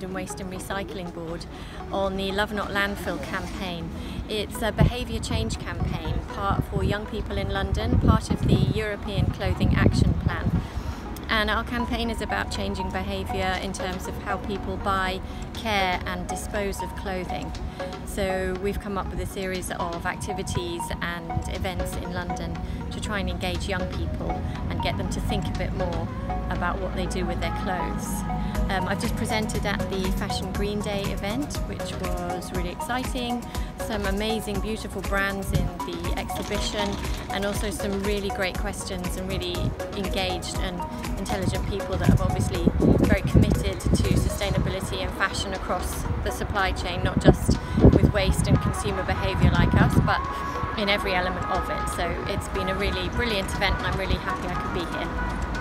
London Waste and Recycling Board on the Love Not Landfill campaign. It's a behaviour change campaign, part for young people in London, part of the European Clothing Action Plan. And our campaign is about changing behaviour in terms of how people buy, care and dispose of clothing. So we've come up with a series of activities and events in London to try and engage young people and get them to think a bit more about what they do with their clothes. I've just presented at the Fashion Green Day event, which was really exciting. Some amazing, beautiful brands in the exhibition, and also some really great questions and really engaged and intelligent people that have obviously very committed to sustainability and fashion across the supply chain, not just with waste and consumer behaviour like us, but in every element of it. So it's been a really brilliant event and I'm really happy I could be here.